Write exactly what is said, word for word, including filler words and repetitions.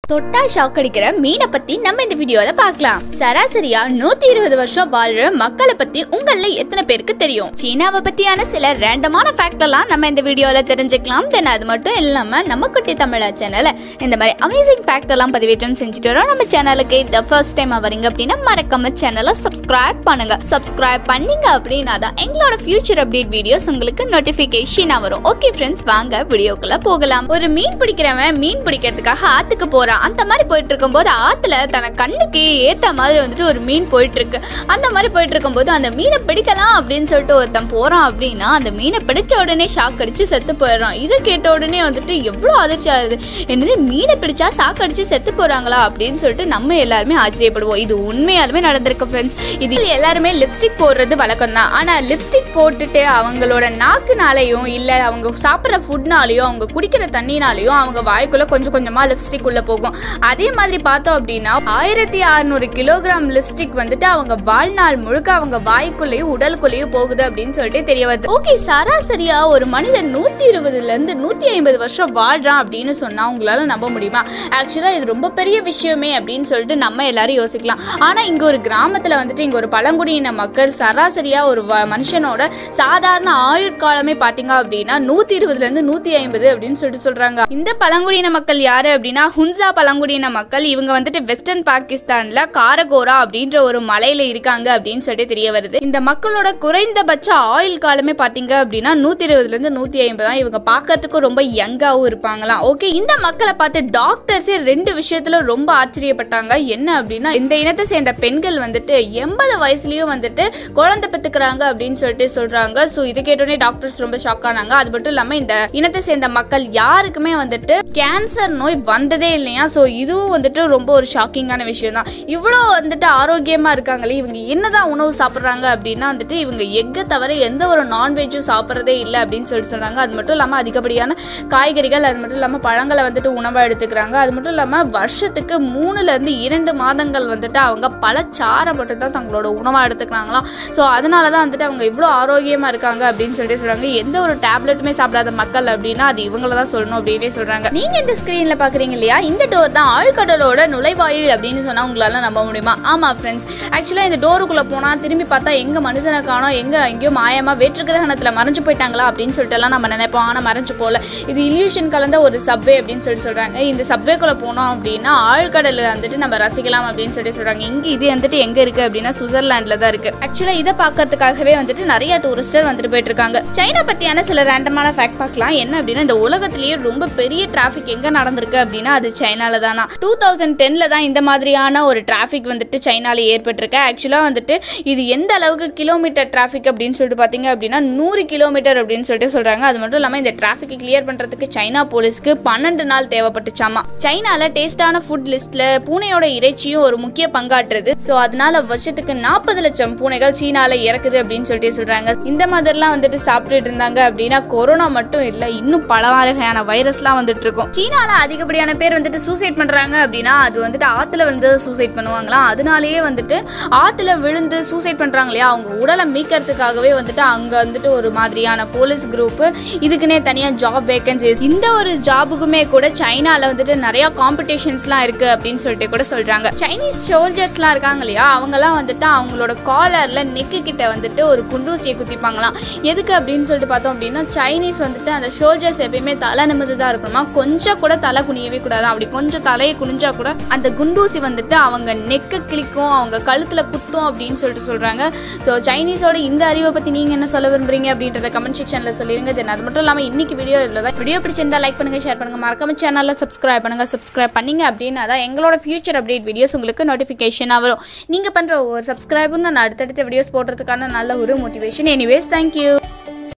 தொட்டா ஷாக் அடிக்கிற மீனை பத்தி நம்ம இந்த வீடியோல பார்க்கலாம். சராசரியா நூத்தி இருபது வருஷம் வாழ்ற மக்களை பத்தி உங்கள எத்தனை பேருக்கு தெரியும்? சீனாவை பத்தியான சில ரேண்டமான ஃபேக்ட் எல்லாம் நம்ம இந்த வீடியோல தெரிஞ்சுக்கலாம். தென் அது மட்டும் இல்லாம நம்ம குட்டி தமிழா சேனல்ல இந்த மாதிரி அமேசிங் ஃபேக்ட் எல்லாம் பதிவேற்றம் செஞ்சுட்டு வரோம். நம்ம சேனலுக்கு இந்த ஃபர்ஸ்ட் டைம் வரீங்க அப்படின்னா மறக்காம சேனலை சப்ஸ்கிரைப் பண்ணுங்க. சப்ஸ்கிரைப் பண்ணீங்க அப்படின்னா தான் எங்களோட ஃபியூச்சர் அப்டேட் வீடியோஸ் உங்களுக்கு நோட்டிபிகேஷனா வரும். ஓகே ஃப்ரெண்ட்ஸ், வாங்க வீடியோக்குள்ள போகலாம். ஒரு மீன் பிடிக்கிறவன் மீன் பிடிக்கிறதுக்காக ஆத்துக்கு போறான். அந்த மாதிரி போயிட்டு இருக்கும் போது ஆத்துல தன கண்ணுக்கு ஏத்த மாதிரி வந்துட்டு ஒரு மீன் போயிட்டு இருக்கு. அந்த மாதிரி போயிட்டு இருக்கும் போது அந்த மீனை பிடிக்கலாம் அப்படின்னு சொல்லிட்டு ஒருத்தன் போறான் அப்படின்னா அந்த மீனை பிடிச்ச உடனே ஷாக் அடிச்சு செத்து போயிடுறான். இதை கேட்ட உடனே வந்துட்டு எவ்வளவு அதிர்ச்சி ஆகுது. என்னது, மீனை பிடிச்சா ஷாக் அடிச்சு செத்து போறாங்களா அப்படின்னு சொல்லிட்டு நம்ம எல்லாருமே ஆச்சரியப்படுவோம். இது உண்மையாலுமே நடந்திருக்கு ஃப்ரெண்ட்ஸ். இது எல்லாருமே லிப்ஸ்டிக் போடுறது வழக்கம் தான். ஆனா லிப்ஸ்டிக் போட்டுட்டு அவங்களோட நாக்குனாலையும் இல்ல அவங்க சாப்பிட்ற ஃபுட்னாலையும் அவங்க குடிக்கிற தண்ணினாலையும் அவங்க வாய்க்குள்ள கொஞ்சம் கொஞ்சமா லிப்ஸ்டிக் உள்ள போகும். அதே மாதிரி பார்த்தோம் அப்படின்னா ஆயிரத்தி அறுநூறு கிலோகிராம் லிப்ஸ்டிக் வந்துட்டு அவங்க வாழ்நாள் முழுக்க அவங்க வாய்க்குள்ளேயும் உடலுக்குள்ளேயும் போகுது அப்படின்னு சொல்லிட்டு தெரிய வருது. ஓகே, சராசரியா ஒரு மனிதன் நூத்தி இருபதுல இருந்து நூத்தி ஐம்பது வருஷம் வாழ்றான் அப்படின்னு சொன்னா உங்களால நம்ப முடியுமா? ஆக்சுவலா இது ரொம்ப பெரிய விஷயமே அப்படின்னு சொல்லிட்டு நம்ம எல்லாரும் யோசிக்கலாம். ஆனா இங்க ஒரு கிராமத்துல வந்துட்டு இங்க ஒரு பழங்குடியின மக்கள் சராசரியா ஒரு மனுஷனோட சாதாரண ஆயுட்காலமே பாத்தீங்க அப்படின்னா நூத்தி இருபதுல இருந்து நூத்தி ஐம்பது அப்படின்னு சொல்லிட்டு சொல்றாங்க. இந்த பழங்குடியின மக்கள் யாரு அப்படின்னா ஹுன்சா பழங்குடியின மக்கள். இவங்க வந்துட்டு வெஸ்டர்ன் பாகிஸ்தான்ல காரகோரா அப்படின்ற ஒரு மலையில இருக்காங்க அப்படின்னு சொல்லிட்டு தெரிய வருது. இந்த மக்களோட குறைந்தபட்ச ஆயுள் காலமே பாத்தீங்க அப்படின்னா நூத்தி இருபதுல இருந்து நூத்தி ஐம்பது தான். இவங்க பாக்கிறதுக்கு ரொம்ப யங்காவும் இருப்பாங்களாம். ஓகே, இந்த மக்களை பார்த்து டாக்டர்ஸே ரெண்டு விஷயத்துல ரொம்ப ஆச்சரியப்பட்டாங்க. என்ன அப்படின்னா இந்த இனத்தை சேர்ந்த பெண்கள் வந்துட்டு எண்பது வயசுலயும் வந்துட்டு குழந்தை பெத்துக்கிறாங்க அப்படின்னு சொல்லிட்டு சொல்றாங்க. சோ இதை கேட்டோடனே டாக்டர்ஸ் ரொம்ப ஷாக் ஆனாங்க. அது மட்டும் இல்லாம இந்த இனத்தை சேர்ந்த மக்கள் யாருக்குமே வந்துட்டு கேன்சர் நோய் வந்ததே இல்லையா. சோ இதுவும் வந்துட்டு ரொம்ப ஒரு ஷாக்கிங்கான விஷயம் தான். இவ்வளோ வந்துட்டு ஆரோக்கியமா இருக்காங்களே, இவங்க என்னதான் உணவு சாப்பிட்றாங்க அப்படின்னா வந்துட்டு இவங்க எக்கை தவிர எந்த ஒரு நான்வெஜ்ஜும் சாப்பிட்றதே இல்லை அப்படின்னு சொல்லிட்டு சொல்றாங்க. அது மட்டும் இல்லாமல் அதிகப்படியான காய்கறிகள் அது மட்டும் இல்லாமல் பழங்களை வந்துட்டு உணவாக எடுத்துக்கிறாங்க. அது மட்டும் இல்லாமல் வருஷத்துக்கு மூணுல இருந்து இரண்டு மாதங்கள் வந்துட்டு அவங்க பழச்சாரை மட்டும் தான் தங்களோட உணவாக எடுத்துக்கிறாங்களாம். ஸோ அதனால தான் வந்துட்டு அவங்க இவ்வளோ ஆரோக்கியமா இருக்காங்க அப்படின்னு சொல்லிட்டு சொல்றாங்க. எந்த ஒரு டேப்லெட்டுமே சாப்பிடாத மக்கள் அப்படின்னா அது இவங்கள தான் சொல்லணும் அப்படின்னே சொல்றாங்க. நீங்க இந்த ஸ்கிரீன்ல பாக்குறீங்க இல்லையா, இந்த டோர் தான் ஆழ்கடலோட நுழைவாயில் அப்படின்னு சொன்னா உங்களால நம்ப முடியுமா? ஆமா ஃப்ரெண்ட்ஸ், ஆக்சுவலா இந்த டோருக்குள்ள போனா திரும்பி பார்த்தா எங்க மனுஷனை காணோம், எங்க எங்கேயோ மாயமா வேற்று கிரகணத்துல மறைஞ்சு போயிட்டாங்களா அப்படின்னு சொல்லிட்டு எல்லாம் நம்ம நினைப்போம். ஆனா மறைஞ்சு போல. இது இல்யூஷன் கலந்த ஒரு சப்வே அப்படின்னு சொல்லி சொல்றாங்க. இந்த சப்வேக்குள்ள போனோம் அப்படின்னா ஆழ்கடல் வந்துட்டு நம்ம ரசிக்கலாம் அப்படின்னு சொல்லி சொல்றாங்க. இங்க இது வந்துட்டு எங்க இருக்கு அப்படின்னா சுவிட்சர்லாந்துல தான் இருக்கு. ஆக்சுவலா இதை பாக்கிறதுக்காகவே வந்துட்டு நிறைய டூரிஸ்டர் வந்துட்டு போயிட்டு இருக்காங்க. சைனா பத்தியான சில ரேண்டமான ஃபேக்ட் பார்க்கலாம். என்ன அப்படின்னா இந்த உலகத்திலேயே ரொம்ப பெரிய டிராபிக் எங்க நடந்திருக்கு அப்படின்னா அது சைனால தானா. டூ தௌசண்ட் டென்ல தான் இந்த மாதிரியான ஒரு டிராபிக் வந்துட்டு சைனால ஏற்பட்டிருக்கு. ஆக்சுவலா வந்துட்டு இது எந்த அளவுக்கு கிலோமீட்டர் டிராபிக் அப்படின்னு சொல்லிட்டு பாத்தீங்க அப்படின்னா நூறு கிலோமீட்டர் அப்படின்னு சொல்லிட்டு சொல்றாங்க. அது மட்டும் இல்லாம இந்த டிராபிக் கிளியர் பண்றதுக்கு சைனா போலீஸ்க்கு பன்னெண்டு நாள் தேவைப்பட்டுச்சாமா. சைனால டேஸ்டான ஃபுட் லிஸ்ட்ல பூனையோட இறைச்சியும் ஒரு முக்கிய பங்காற்றுது. சோ அதனால வருஷத்துக்கு நாற்பது லட்சம் பூனைகள் சீனால இறக்குது அப்படின்னு சொல்லிட்டு சொல்றாங்க. இந்த மாதிரிலாம் வந்துட்டு சாப்பிட்டுட்டு இருந்தாங்க அப்படின்னா கொரோனா மட்டும் இல்ல, இன்னும் பல வகையான வைரஸ்லாம் வந்துட்டு இருக்கும். சீனால அதிகப்படியான பேர் வந்துட்டு சூசைட் பண்றாங்க அப்படின்னா அது வந்துட்டு ஆத்துல விழுந்து சூசைட் பண்ணுவாங்களாம். அதனாலேயே வந்துட்டு ஆத்துல விழுந்து சூசைட் பண்றாங்க இல்லையா, அவங்க உடலை மீட்கிறதுக்காகவே வந்துட்டு அங்க வந்துட்டு ஒரு மாதிரியான போலீஸ் குரூப் இதுக்குன்னே தனியா ஜாப் வேகன்சிஸ். இந்த ஒரு ஜாபுக்குமே கூட சைனால வந்துட்டு நிறைய காம்படிஷன்ஸ்லாம் இருக்கு அப்படின்னு சொல்லிட்டு கூட சொல்றாங்க. சைனீஸ் சோல்ஜர்ஸ்லாம் இருக்காங்க இல்லையா, அவங்க எல்லாம் வந்துட்டு அவங்களோட காலர்ல நெக்கு கிட்ட வந்துட்டு ஒரு குண்டூசியை குத்திப்பாங்களாம். எதுக்கு அப்படின்னு சொல்லிட்டு பார்த்தோம் அப்படின்னா சைனீஸ் வந்துட்டு அந்த சோல்ஜர்ஸ் எப்பயுமே தலை நிமிர்ந்துதான் இருக்கணுமா, கொஞ்சம் கூட தலை குனியவே கூடாது. அப்படி கொஞ்சம் தலையை குனிஞ்சா கூட அந்த குண்டூசி வந்துட்டு அவங்க நெக்க கிளிக்கும், அவங்க கழுத்துல குத்தும் அப்படின்னு சொல்லிட்டு சொல்றாங்க. ஸோ சைனீஸோட இந்த அறிவை பத்தி நீங்க என்ன சொல்ல விரும்புறீங்க அப்படின்றத கமெண்ட் செக்ஷன்ல சொல்லிருங்க. தென் அது மட்டும் இல்லாம இன்னைக்கு வீடியோ இல்லதான், வீடியோ பிடிச்சிருந்தா லைக் பண்ணுங்க, ஷேர் பண்ணுங்க, மறக்காம சேனல்ல சப்ஸ்கிரைப் பண்ணுங்க. சப்ஸ்கிரைப் பண்ணீங்க அப்படின்னா தான் எங்களோட ஃபியூச்சர் அப்டேட் வீடியோஸ் உங்களுக்கு நோட்டிபிகேஷனா வரும். நீங்க பண்ற ஒரு சப்ஸ்கிரைபும் தான் அடுத்தடுத்த வீடியோஸ் போடுறதுக்கான நல்ல ஒரு மோட்டிவேஷன். Anyways, thank you.